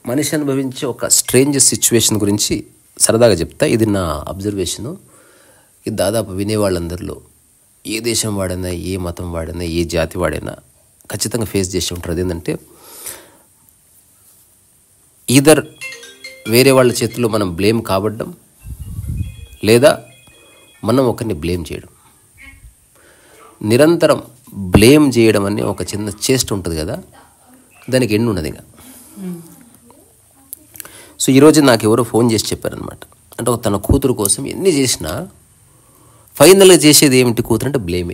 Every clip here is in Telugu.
మనిషి అనుభవించే ఒక స్ట్రేంజ్ సిచ్యువేషన్ గురించి సరదాగా చెప్తా. ఇది నా అబ్జర్వేషను. ఇది దాదాపు వినేవాళ్ళందరిలో ఏ దేశం వాడైనా, ఏ మతం వాడైనా, ఏ జాతి వాడైనా ఖచ్చితంగా ఫేస్ చేసి ఉంటారు. అదేంటంటే ఈదర్ వేరే వాళ్ళ చేతుల్లో మనం బ్లేమ్ కాబడ్డం, లేదా మనం ఒకరిని బ్లేమ్ చేయడం. నిరంతరం బ్లేమ్ చేయడం అనే ఒక చిన్న చేస్ట్ ఉంటుంది కదా, దానికి ఎండు ఉన్నది ఇంకా. సో ఈరోజు నాకు ఎవరో ఫోన్ చేసి చెప్పారనమాట. అంటే తన కూతురు కోసం ఎన్ని చేసినా ఫైనల్గా చేసేది ఏమిటి కూతురు అంటే బ్లేమే.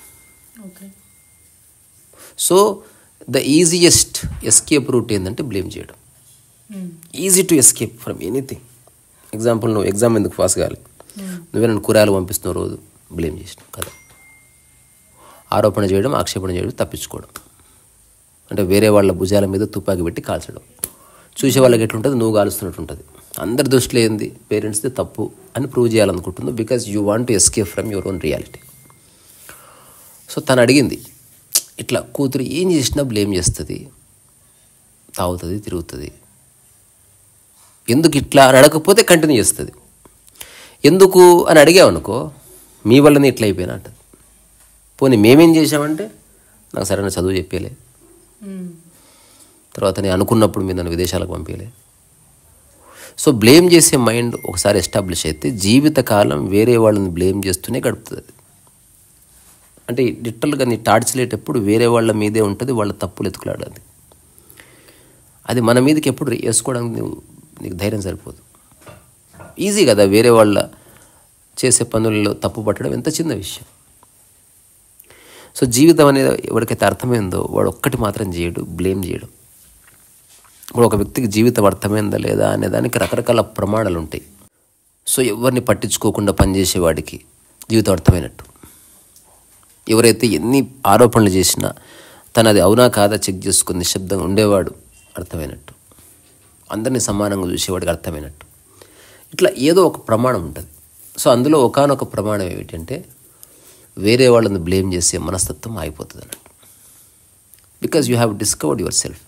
So the easiest escape route ఏంటంటే బ్లేమ్ చేయడం. Easy to escape from anything. Example, నువ్వు ఎగ్జామ్ ఎందుకు పాస్ కావాలి, నువ్వే నన్ను కూరగాయలు పంపిస్తున్నావు రోజు, బ్లేమ్ చేసినావు కదా. ఆరోపణ చేయడం, ఆక్షేపణ చేయడం, తప్పించుకోవడం. అంటే వేరే వాళ్ళ భుజాల మీద తుపాకీ పెట్టి కాల్చడం. చూసే వాళ్ళకి ఎట్లుంటుంది, నువ్వు కాలుస్తున్నట్టు ఉంటుంది. అందరి దృష్టిలో ఏంది, పేరెంట్స్ది తప్పు అని ప్రూవ్ చేయాలనుకుంటుంది. Because you want to escape from your own reality. So తను అడిగింది, ఇట్లా కూతురు ఏం చేసినా బ్లేమ్ చేస్తుంది, తాగుతుంది, తిరుగుతుంది, ఎందుకు ఇట్లా అని అడగకపోతే కంటిన్యూ చేస్తుంది. ఎందుకు అని అడిగామనుకో, మీ వల్లనే ఇట్లా అయిపోయినా అంటది. పోనీ మేమేం చేసామంటే, నాకు సరైన చదువు చెప్పేలే, తర్వాత నేను అనుకున్నప్పుడు మీరు నన్ను విదేశాలకు పంపించలే. సో బ్లేమ్ చేసే మైండ్ ఒకసారి ఎస్టాబ్లిష్ అయితే జీవితకాలం వేరే వాళ్ళని బ్లేమ్ చేస్తూనే గడుపుతుంది. అంటే లిటరల్గా నీ టార్చలేటప్పుడు వేరే వాళ్ళ మీదే ఉంటుంది, వాళ్ళ తప్పులు ఎత్తుకులాడాలి. అది మన మీదకి ఎప్పుడు వేసుకోవడానికి నీకు ధైర్యం సరిపోదు. ఈజీ కదా వేరే వాళ్ళ చేసే పనుల్లో తప్పు పట్టడం, ఎంత చిన్న విషయం. సో జీవితం అనేది ఎవరికైతే అర్థమైందో వాడు ఒక్కటి మాత్రం చేయడు, బ్లేమ్ చేయడం. ఇప్పుడు ఒక వ్యక్తికి జీవితం అర్థమైందా లేదా అనే దానికి రకరకాల ప్రమాణాలు ఉంటాయి. సో ఎవరిని పట్టించుకోకుండా పనిచేసేవాడికి జీవితం అర్థమైనట్టు. ఎవరైతే ఎన్ని ఆరోపణలు చేసినా తనది అవునా కాదా చెక్ చేసుకుని నిశ్శబ్దంగా ఉండేవాడు అర్థమైనట్టు. అందరినీ సమానంగా చూసేవాడికి అర్థమైనట్టు. ఇట్లా ఏదో ఒక ప్రమాణం ఉంటుంది. సో అందులో ఒకానొక ప్రమాణం ఏమిటంటే వేరే వాళ్ళని బ్లేమ్ చేసే మనస్తత్వం ఆగిపోతుంది అన్నట్టు. Because you have discovered yourself.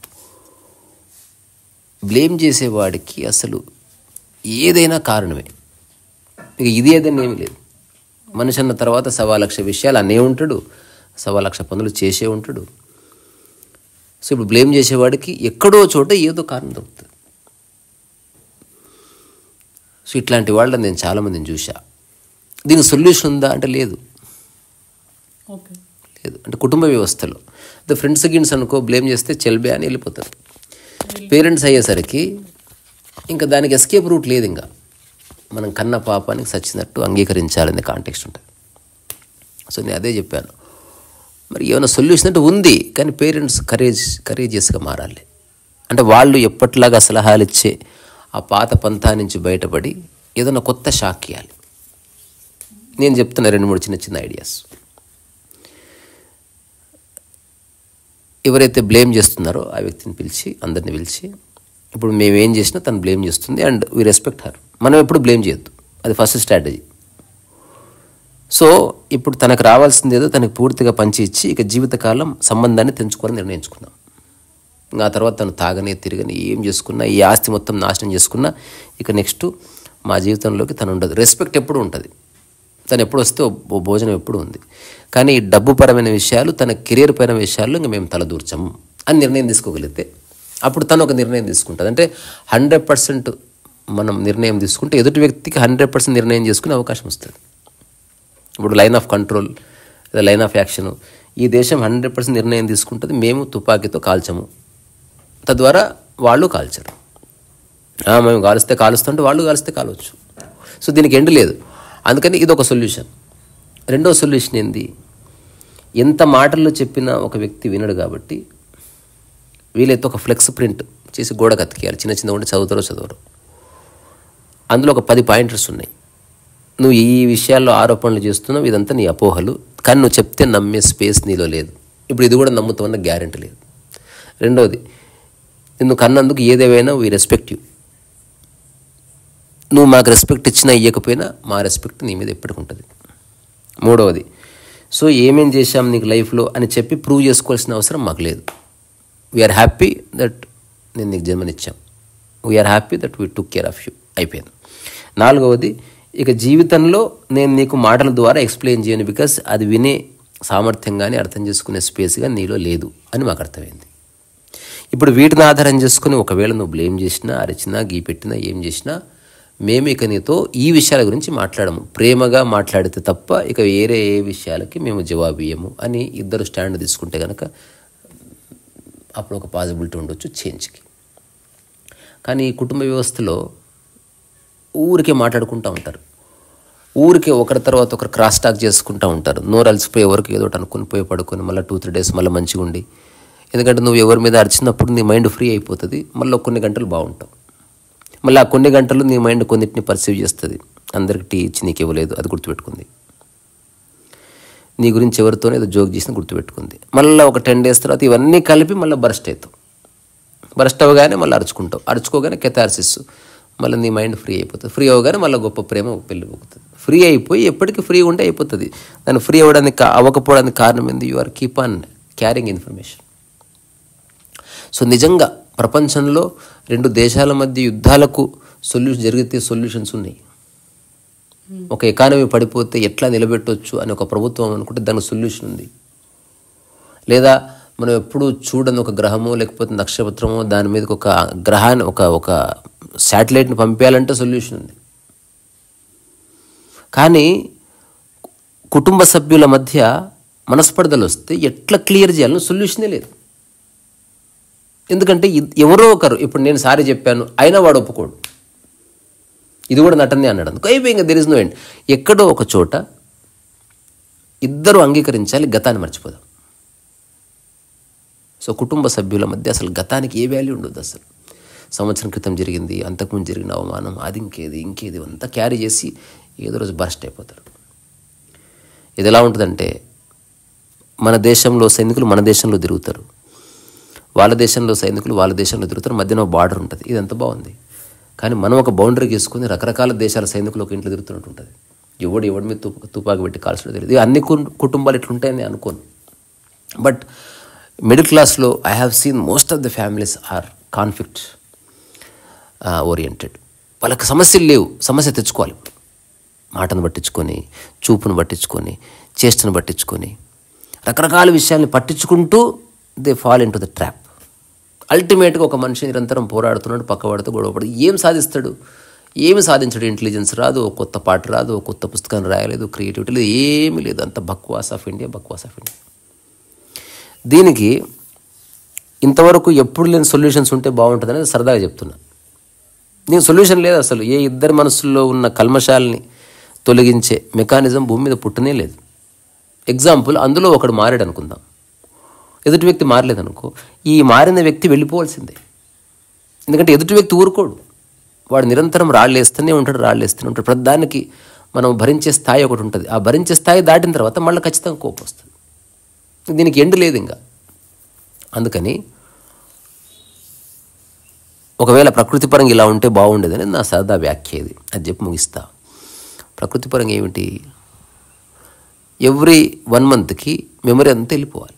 Blame చేసేవాడికి అసలు ఏదైనా కారణమే, ఇక ఇది ఏదైనా ఏమీ లేదు. మనిషి అన్న తర్వాత 1,00,000 విషయాలు అనే ఉంటాడు, 1,00,000 పనులు చేసే ఉంటాడు. సో ఇప్పుడు బ్లేమ్ చేసేవాడికి ఎక్కడో చోట ఏదో కారణం దొరుకుతుంది. సో ఇట్లాంటి వాళ్ళని నేను చాలామందిని చూసా. దీనికి సొల్యూషన్ ఉందా అంటే లేదు. లేదు అంటే కుటుంబ వ్యవస్థలో ఫ్రెండ్స్ గిన్స్ అనుకో, బ్లేమ్ చేస్తే చెల్బే అని వెళ్ళిపోతారు. పేరెంట్స్ అయ్యేసరికి ఇంకా దానికి ఎస్కేప్ రూట్ లేదు. ఇంకా మనం కన్న పాపానికి సచ్చినట్టు అంగీకరించాలనే కాంటెక్స్ట్ ఉంటుంది. సో నేను అదే చెప్పాను. మరి ఏమైనా సొల్యూషన్ అంటే ఉంది, కానీ పేరెంట్స్ కరేజియస్గా మారాలి. అంటే వాళ్ళు ఎప్పటిలాగా సలహాలు ఇచ్చే ఆ పాత పంథా నుంచి బయటపడి ఏదైనా కొత్త షాక్ ఇవ్వాలి. నేను చెప్తున్నా 2-3 చిన్న ఐడియాస్. ఎవరైతే బ్లేమ్ చేస్తున్నారో ఆ వ్యక్తిని పిలిచి, అందరిని పిలిచి, ఇప్పుడు మేము ఏం చేసినా తను బ్లేమ్ చేస్తుంది అండ్ వీ రెస్పెక్ట్ హర్. మనం ఎప్పుడు బ్లేమ్ చేయొద్దు, అది ఫస్ట్ స్ట్రాటజీ. సో ఇప్పుడు తనకు రావాల్సింది ఏదో తనకు పూర్తిగా పంచి ఇచ్చి ఇక జీవితకాలం సంబంధాన్ని తెంచుకోవాలని నిర్ణయించుకున్నాం. ఇంకా ఆ తర్వాత తను తాగని తిరగని ఏం చేసుకున్నా, ఈ ఆస్తి మొత్తం నాశనం చేసుకున్నా ఇక నెక్స్ట్ మా జీవితంలోకి తను ఉండదు. రెస్పెక్ట్ ఎప్పుడు ఉంటుంది, తను ఎప్పుడు వస్తే ఓ భోజనం ఎప్పుడు ఉంది. కానీ ఈ డబ్బు పరమైన విషయాలు, తన కెరీర్ పరమైన విషయాల్లో ఇంకా మేము తలదూర్చము అని నిర్ణయం తీసుకోగలిగితే అప్పుడు తను ఒక నిర్ణయం తీసుకుంటుంది. అంటే 100% మనం నిర్ణయం తీసుకుంటే ఎదుటి వ్యక్తికి 100% నిర్ణయం చేసుకునే అవకాశం వస్తుంది. ఇప్పుడు లైన్ ఆఫ్ కంట్రోల్ లేదా లైన్ ఆఫ్ యాక్షన్, ఈ దేశం 100% నిర్ణయం తీసుకుంటుంది, మేము తుపాకీతో కాల్చము, తద్వారా వాళ్ళు కాల్చరు. మేము కాలుస్తే కాలుస్తుంటే వాళ్ళు కాలిస్తే కాలవచ్చు. సో దీనికి ఎండ్ లేదు. అందుకని ఇది ఒక సొల్యూషన్. రెండో సొల్యూషన్ ఏంది, ఎంత మాటల్లో చెప్పినా ఒక వ్యక్తి వినడు కాబట్టి వీలైతే ఒక ఫ్లెక్స్ ప్రింట్ చేసి గోడ కతికేయాలి. చిన్న ఉంటే చదవరు. అందులో ఒక 10 పాయింటర్స్ ఉన్నాయి. నువ్వు ఈ విషయాల్లో ఆరోపణలు చేస్తున్నావు, ఇదంతా నీ అపోహలు, కానీ నువ్వు చెప్తే నమ్మే స్పేస్ నీలో లేదు. ఇప్పుడు ఇది కూడా నమ్ముతామన్న గ్యారెంటీ లేదు. రెండోది, నిన్ను కన్నందుకు ఏదేమైనా వీ రెస్పెక్ట్ యూ. నువ్వు మాకు రెస్పెక్ట్ ఇచ్చినా ఇవ్వకపోయినా మా రెస్పెక్ట్ నీ మీద ఎప్పటికి ఉంటుంది. మూడవది, సో ఏమేం చేశాం నీకు లైఫ్లో అని చెప్పి ప్రూవ్ చేసుకోవాల్సిన అవసరం మాకు లేదు. వీఆర్ హ్యాపీ దట్ నేను నీకు జన్మనిచ్చాం. We are happy that we took care of you, అయిపోయింది. 4వది, ఇక జీవితంలో నేను నీకు మాటల ద్వారా ఎక్స్ప్లెయిన్ చేయను, బికాస్ అది వినే సామర్థ్యం కానీ అర్థం చేసుకునే స్పేస్ కానీ నీలో లేదు అని మాకు అర్థమైంది. ఇప్పుడు వీటిని ఆధారం చేసుకుని ఒకవేళ నువ్వు బ్లేమ్ చేసినా, అరిచినా, గీపెట్టినా, ఏం చేసినా మేము ఇక నీతో ఈ విషయాల గురించి మాట్లాడము, ప్రేమగా మాట్లాడితే తప్ప ఇక వేరే ఏ విషయాలకి మేము జవాబు ఇయ్యము అని ఇద్దరు స్టాండ్ తీసుకుంటే కనుక అప్పుడు ఒక పాసిబిలిటీ ఉండొచ్చు చేంజ్కి. కానీ ఈ కుటుంబ వ్యవస్థలో ఊరికే మాట్లాడుకుంటూ ఉంటారు, ఊరికే ఒకరి తర్వాత ఒకరు క్రాస్ టాక్ చేసుకుంటూ ఉంటారు. నోరు అలసిపోయి ఎవరికి ఏదో ఒకటి అనుకుని పోయి పడుకొని మళ్ళీ 2-3 డేస్ మళ్ళీ మంచిగా ఉండి, ఎందుకంటే నువ్వు ఎవరి మీద అరిచినప్పుడు నీ మైండ్ ఫ్రీ అయిపోతుంది, మళ్ళీ కొన్ని గంటలు బాగుంటావు, మళ్ళీ ఆ కొన్ని గంటలు నీ మైండ్ కొన్నిటిని పర్సీవ్ చేస్తుంది. అందరికి టీ ఇచ్చి నీకు ఇవ్వలేదు అది గుర్తుపెట్టుకుంది, నీ గురించి ఎవరితోనే ఏదో జోక్ చేసిన గుర్తుపెట్టుకుంది. మళ్ళీ ఒక 10 డేస్ తర్వాత ఇవన్నీ కలిపి మళ్ళీ బరస్ట్ అవుతావు, బరస్ట్ అవ్వగానే మళ్ళీ అరుచుకుంటావు, అరుచుకోగానే కెథార్సిస్, మళ్ళీ నీ మైండ్ ఫ్రీ అయిపోతుంది, ఫ్రీ అవ్వగానే మళ్ళీ గొప్ప ప్రేమ పెళ్ళిపోతుంది. ఫ్రీ అయిపోయి ఎప్పటికీ ఫ్రీ ఉంటే అయిపోతుంది. దాన్ని ఫ్రీ అవ్వకపోవడానికి కారణం ఏంది? You are keep on carrying information. So నిజంగా ప్రపంచంలో 2 దేశాల మధ్య యుద్ధాలకు జరిగితే సొల్యూషన్స్ ఉన్నాయి. ఒక ఎకానమీ పడిపోతే ఎట్లా నిలబెట్టవచ్చు అని ఒక ప్రభుత్వం అనుకుంటే దానికి సొల్యూషన్ ఉంది. లేదా మనం ఎప్పుడు చూడని ఒక గ్రహమో లేకపోతే నక్షత్రమో దాని మీదకి ఒక గ్రహాన్ని ఒక శాటిలైట్ని పంపించాలంటే సొల్యూషన్ ఉంది. కానీ కుటుంబ సభ్యుల మధ్య మనస్పర్ధలు వస్తే ఎట్లా క్లియర్ చేయాలని సొల్యూషనే లేదు. ఎందుకంటే ఎవరో ఒకరు, ఇప్పుడు నేను సారీ చెప్పాను అయినా వాడు ఒప్పుకోడు, ఇది కూడా నటనే అన్నాడు అందుకు అయిపోయి దెర్ ఇస్ నో ఎండ్. ఎక్కడో ఒక చోట ఇద్దరు అంగీకరించాలి, గతాన్ని మర్చిపోదాం. సో కుటుంబ సభ్యుల మధ్య అసలు గతానికి ఏ వాల్యూ ఉండదు. అసలు సంవత్సరం క్రితం జరిగింది, అంతకుముందు జరిగిన అవమానం, అది ఇంకేది అంతా క్యారీ చేసి ఏదో రోజు బర్స్ట్ అయిపోతాడు. ఇది ఎలా ఉంటుందంటే మన దేశంలో సైనికులు మన దేశంలో తిరుగుతారు, వాళ్ళ దేశంలో సైనికులు వాళ్ళ దేశంలో తిరుగుతారు, మధ్యన బార్డర్ ఉంటుంది. ఇది ఎంత బాగుంది. కానీ మనం ఒక బౌండరీ గీసుకుని రకరకాల దేశాల సైనికులు ఒక ఇంట్లో తిరుగుతున్నట్టు ఉంటుంది. ఎవడి మీద తుపాకి పెట్టి కాల్చడం తెలియదు. అన్ని కుటుంబాలు ఇట్లుంటాయని అనుకోను. బట్ మిడిల్ క్లాస్లో I have seen most of the families are conflict oriented. వాళ్ళకి సమస్యలు లేవు, సమస్య తెచ్చుకోవాలి. మాటను పట్టించుకొని, చూపును పట్టించుకొని, చేష్టను పట్టించుకొని, రకరకాల విషయాల్ని పట్టించుకుంటూ they fall into the trap. అల్టిమేట్గా ఒక మనిషి నిరంతరం పోరాడుతున్నాడు, పక్కవాడితో గొడవపడి ఏం సాధిస్తాడు? ఏమి సాధించడు. ఇంటెలిజెన్స్ రాదు, ఒక కొత్త పాట రాదు, ఒక కొత్త పుస్తకాన్ని రాయలేదు, క్రియేటివిటీ లేదు, ఏమీ లేదు. అంత బక్వాస్ ఆఫ్ ఇండియా. దీనికి ఇంతవరకు ఎప్పుడు లేని సొల్యూషన్స్ ఉంటే బాగుంటుందని సరదాగా చెప్తున్నా. నేను సొల్యూషన్ లేదు అసలు. ఏ ఇద్దరి మనసుల్లో ఉన్న కల్మషాలని తొలగించే మెకానిజం భూమి మీద పుట్టనే లేదు. ఎగ్జాంపుల్, అందులో ఒకడు మారాడు అనుకుందాం, ఎదుటి వ్యక్తి మారలేదనుకో, ఈ మారిన వ్యక్తి వెళ్ళిపోవాల్సిందే. ఎందుకంటే ఎదుటి వ్యక్తి ఊరుకోడు, వాడు నిరంతరం రాళ్ళేస్తూనే ఉంటాడు. ప్రతిదానికి మనం భరించే స్థాయి ఒకటి ఉంటుంది. ఆ భరించే స్థాయి దాటిన తర్వాత మళ్ళీ ఖచ్చితంగా కోపం వస్తుంది. దీనికి ఎండ్ లేదు ఇంకా. అందుకని ఒకవేళ ప్రకృతి పరంగా ఇలా ఉంటే బాగుండేదని నా సరదా వ్యాఖ్య ఇది. అది చెప్పి ముగిస్తా. ప్రకృతి పరంగా ఏమిటి? ఎవ్రీ 1 మంత్కి మెమరీ అంతా వెళ్ళిపోవాలి.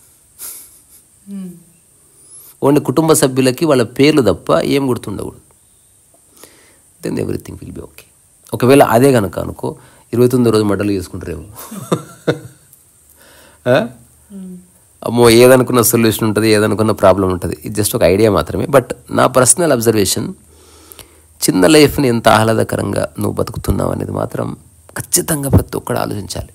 ఓన్లీ కుటుంబ సభ్యులకి వాళ్ళ పేర్లు తప్ప ఏం గుర్తుండకూడదు. Then everything will be okay. ఒకవేళ అదే కనుక అనుకో, 29వ రోజు మర్డర్లు చేసుకుంటారేమో. అమ్మో, ఏదనుకున్న సొల్యూషన్ ఉంటుంది, ఏదనుకున్న ప్రాబ్లం ఉంటుంది. ఇది జస్ట్ ఒక ఐడియా మాత్రమే. బట్ నా పర్సనల్ అబ్జర్వేషన్, చిన్న లైఫ్ని ఎంత ఆహ్లాదకరంగా నువ్వు బతుకుతున్నావు అనేది మాత్రం ఖచ్చితంగా ప్రతి ఒక్కడు ఆలోచించాలి.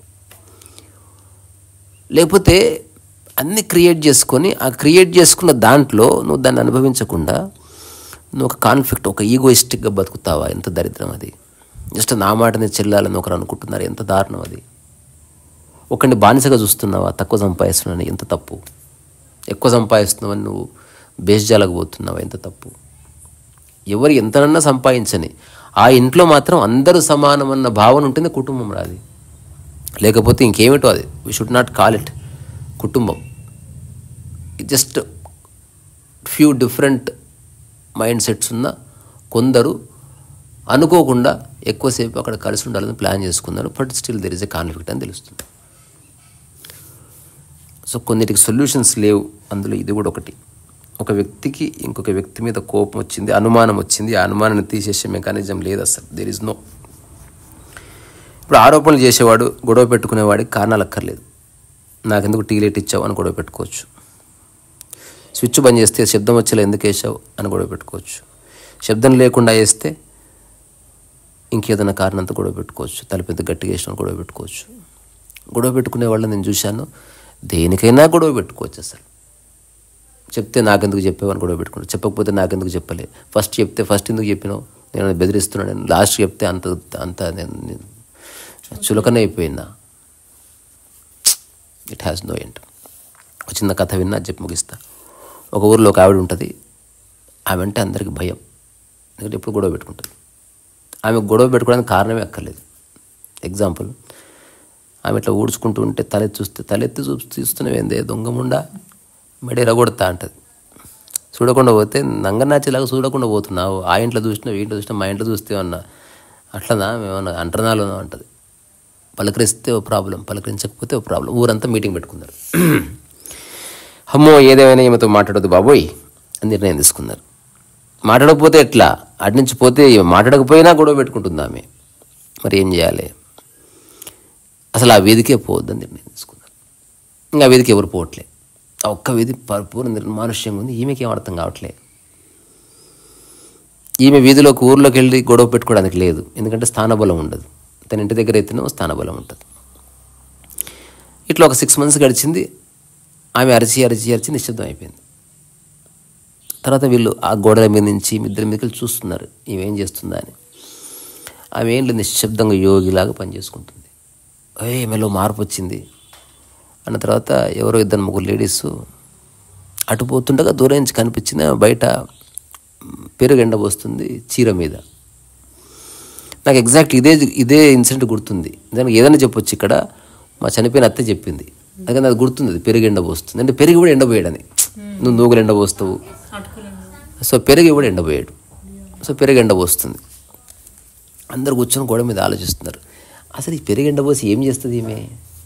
లేకపోతే అన్నీ క్రియేట్ చేసుకొని, ఆ క్రియేట్ చేసుకున్న దాంట్లో నువ్వు దాన్ని అనుభవించకుండా నువ్వు ఒక కాన్ఫ్లిక్ట్, ఒక ఈగోయిస్టిక్గా బతుకుతావా? ఎంత దరిద్రం అది. జస్ట్ నా మాటని చెల్లాలని ఒకరు అనుకుంటున్నారు, ఎంత దారుణం అది. ఒకరిని బానిసగా చూస్తున్నావా? తక్కువ సంపాదిస్తున్నావని, ఎంత తప్పు. ఎక్కువ సంపాదిస్తున్నావని నువ్వు బేస్జాలకు పోతున్నావా? ఎంత తప్పు. ఎవరు ఎంతనన్నా సంపాదించని ఆ ఇంట్లో మాత్రం అందరూ సమానమన్న భావన ఉంటుంది, కుటుంబం రాది. లేకపోతే ఇంకేమిటో అది. We should not call it కుటుంబం. Just few different mind sets ఉన్న కొందరు అనుకోకుండా ఎక్కువసేపు అక్కడ కలిసి ఉండాలని ప్లాన్ చేసుకున్నారు. But still there is a conflict అని తెలుస్తుంది. సో కొన్నిటికి సొల్యూషన్స్ లేవు, అందులో ఇది కూడా ఒకటి. ఒక వ్యక్తికి ఇంకొక వ్యక్తి మీద కోపం వచ్చింది, అనుమానం వచ్చింది, ఆ అనుమానాన్ని తీసేసే మెకానిజం లేదు అసలు. There is no. ఇప్పుడు ఆరోపణలు చేసేవాడు, గొడవ పెట్టుకునేవాడికి కారణాలు అక్కర్లేదు. నాకెందుకు టీ లైట్ ఇచ్చావు అని గొడవ పెట్టుకోవచ్చు. స్విచ్ బంద్ చేస్తే శబ్దం వచ్చేలా ఎందుకు వేసావు అని గొడవ పెట్టుకోవచ్చు. శబ్దం లేకుండా వేస్తే ఇంకేదైనా కారణంతో గొడవ పెట్టుకోవచ్చు. తలుపు ఎంత గట్టిగా వేసినా గొడవ పెట్టుకోవచ్చు. గొడవ పెట్టుకునే వాళ్ళని నేను చూశాను. దేనికైనా గొడవ పెట్టుకోవచ్చు. అసలు చెప్తే నాకెందుకు చెప్పావని గొడవ పెట్టుకున్నాను, చెప్పకపోతే నాకెందుకు చెప్పలే, ఫస్ట్ చెప్తే ఫస్ట్ ఎందుకు చెప్పినావు, నేను బెదిరిస్తున్నాను, నేను లాస్ట్ చెప్తే అంత నేను చులకనే అయిపోయిందా. It has no end. ఒక చిన్న కథ విన్నా చెప్పి ముగిస్తా. ఒక ఊరిలో ఒక ఆవిడ ఉంటుంది. ఆమె అంటే అందరికీ భయం, ఎందుకంటే ఎప్పుడు గొడవ పెట్టుకుంటుంది. ఆమె గొడవ పెట్టుకోవడానికి కారణమే అక్కర్లేదు. ఎగ్జాంపుల్, ఆమె ఇట్లా ఊడ్చుకుంటూ ఉంటే తలెత్తి చూస్తున్నవేందే దొంగముండా మెడ ఎరగొడతా అంటది. చూడకుండా పోతే నంగనాచిలాగా చూడకుండా పోతున్నావు, ఆ ఇంట్లో చూసినావు, ఈ ఇంట్లో చూసినా, మా ఇంట్లో చూస్తే అన్నా అట్లనా మేమన్నా అంటర్నాలు అంటది. పలకరిస్తే ఓ ప్రాబ్లం, పలకరించకపోతే ఓ ప్రాబ్లం. ఊరంతా మీటింగ్ పెట్టుకున్నారు. అమ్మో ఏదేమైనా ఈమెతో మాట్లాడొద్దు బాబోయ్ అని నిర్ణయం తీసుకున్నారు. మాట్లాడకపోతే ఎట్లా, అటు నుంచి పోతే మాట్లాడకపోయినా గొడవ పెట్టుకుంటుంది ఆమె. మరి ఏం చేయాలి? అసలు ఆ వీధికే పోవద్దని నిర్ణయం తీసుకున్నారు. ఇంకా ఆ వీధికి ఎవరు పోవట్లే. ఆ ఒక్క వీధి పరిపూర్ణ నిర్మానుష్యంగా ఉంది. ఈమెకి ఏం అర్థం కావట్లే. ఈమె వీధిలోకి ఊర్లోకి వెళ్ళి గొడవ పెట్టుకోవడానికి లేదు, ఎందుకంటే స్థానబలం ఉండదు. తన ఇంటి దగ్గర అయితేనే స్థానబలం ఉంటుంది. ఇట్లా ఒక 6 months గడిచింది. ఆమె అరిచి నిశ్శబ్దం అయిపోయింది. తర్వాత వీళ్ళు ఆ గోడల మీద నుంచి ఇద్దరి మీదకి చూస్తున్నారు ఈమెం చేస్తుందా అని. ఆమె ఏం లేదు, నిశ్శబ్దంగా యోగిలాగా పనిచేసుకుంటుంది. ఈమెలో మార్పు వచ్చింది అన్న తర్వాత ఎవరో 2-3 లేడీస్ అటు పోతుండగా దూరం నుంచి కనిపించిన బయట పెరుగు ఎండబోస్తుంది చీర మీద. నాకు ఎగ్జాక్ట్ ఇదే ఇన్సిడెంట్ గుర్తుంది. దానికి ఏదైనా చెప్పొచ్చు. ఇక్కడ మా చనిపోయిన అత్తే చెప్పింది, అందుకని అది గుర్తుంది. అది పెరుగు ఎండబోస్తుంది అంటే పెరుగు కూడా ఎండబోయాడని. నువ్వు నూగులు ఎండబోస్తావు, సో పెరుగు కూడా ఎండబోయాడు. సో పెరుగు ఎండబోస్తుంది. అందరు కూర్చొని గోడ మీద ఆలోచిస్తున్నారు. అసలు ఈ పెరుగు ఎండబోసి ఏం చేస్తుంది ఈమె?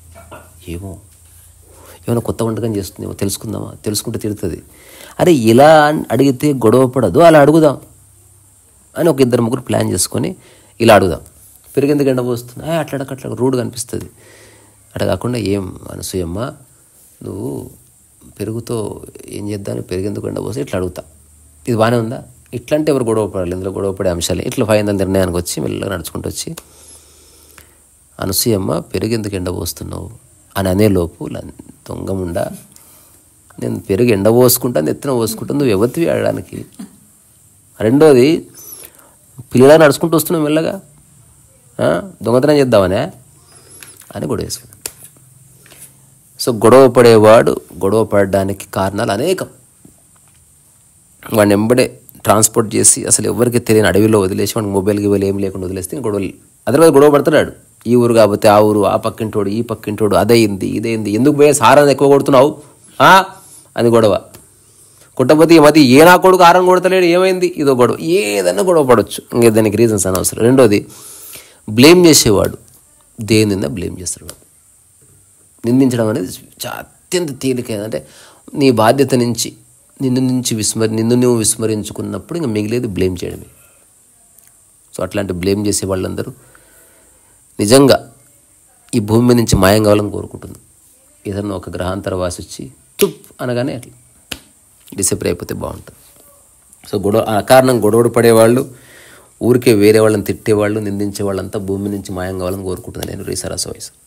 ఏమైనా కొత్త వంటకం చేస్తుందేమో, తెలుసుకుందామా? తెలుసుకుంటే తిడుతుంది. అరే ఇలా అడిగితే గొడవ పడదు, అలా అడుగుదాం అని ఒక 2-3 ప్లాన్ చేసుకొని ఇలా అడుగుదాం. పెరుగు ఎందుకు ఎండబోస్తుంది? అట్లా రూడ్గా అనిపిస్తుంది. అట్లా కాకుండా, ఏం అనసూయమ్మ నువ్వు పెరుగుతో ఏం చేద్దాను, పెరుగు ఎందుకు ఎండబోస్తే ఇట్లా అడుగుతా. ఇది బాగానే ఉందా? ఇట్లా అంటే ఎవరు గొడవ పడాలి? ఇందులో గొడవ పడే అంశాలు ఇట్లా ఫైనల్ నిర్ణయానికి వచ్చి మెల్లగా నడుచుకుంటూ వచ్చి, అనసూయమ్మ పెరుగు ఎందుకు ఎండబోస్తున్నావు అని అనేలోపు దొంగముండా, నేను పెరుగు ఎండబోసుకుంటా, నెత్తిన పోసుకుంటాను, నువ్వు ఎవరివి ఆడడానికి? రెండోది, పిల్లలా నడుచుకుంటూ వస్తున్నావు మెల్లగా, దొంగతనం చేద్దామనే అని గొడవ వేసుకున్నాను. సో గొడవ పడేవాడు గొడవ పడడానికి కారణాలు అనేకం. వాడిని వెంబడే ట్రాన్స్పోర్ట్ చేసి అసలు ఎవరికి తెలియని అడవిలో వదిలేసి, వాడికి మొబైల్ గిబైల్ ఏం లేకుండా వదిలేస్తే గొడవలు. అదర్వైజ్ గొడవ పడుతున్నాడు. ఈ ఊరు కాకపోతే ఆ ఊరు, ఆ పక్కింటోడు ఈ పక్కింటోడు, అదయింది ఇదైంది, ఎందుకు పోయే సారాన్ని ఎక్కువ కొడుతున్నావు అని గొడవ. కొట్టకపోతే ఈ మధ్య ఏ నా కొడుకు ఆరం కొడతలేడు, ఏమైంది, ఇదో గొడవ. ఏదన్నా గొడవ పడవచ్చు, ఇంకా దానికి రీజన్స్ అనవసరం. రెండోది, బ్లేమ్ చేసేవాడు దేనిందా బ్లేమ్ చేస్తాడు. నిందించడం అనేది అత్యంత తేలికైన, అంటే నీ బాధ్యత నుంచి నిన్ను నువ్వు విస్మరించుకున్నప్పుడు ఇంకా మిగిలేది బ్లేమ్ చేయడమే. సో అట్లాంటి బ్లేమ్ చేసే వాళ్ళందరూ నిజంగా ఈ భూమి మీద నుంచి మాయం కావాలని కోరుకుంటుంది. ఏదన్నా ఒక గ్రహాంతర వాసి వచ్చి తుప్ అనగానే అట్లా డిసప్రేర్ అయిపోతే బాగుంటుంది. సో అకారణం గొడవ పడేవాళ్ళు, ఊరికే వేరే వాళ్ళని తిట్టేవాళ్ళు, నిందించే వాళ్ళంతా భూమి నుంచి మాయం కావాలని కోరుకుంటుంది నేను రీసరస్ వాయిస్.